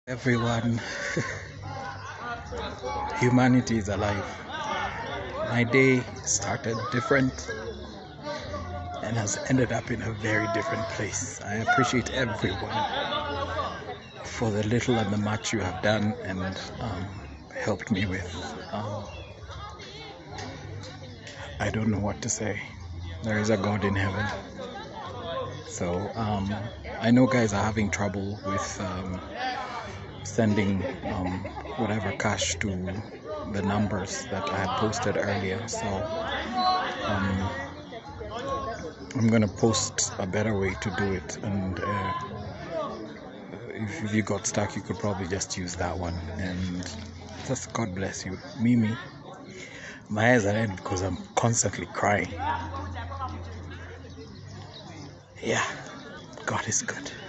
Everyone, humanity is alive. My day started different and has ended up in a very different place. I appreciate everyone for the little and the much you have done and helped me with. I don't know what to say. There is a God in heaven. So I know guys are having trouble with sending whatever cash to the numbers that I had posted earlier. So I'm gonna post a better way to do it, and if you got stuck, you could probably just use that one. And just God bless you. Mimi, my eyes are red because I'm constantly crying. Yeah, God is good.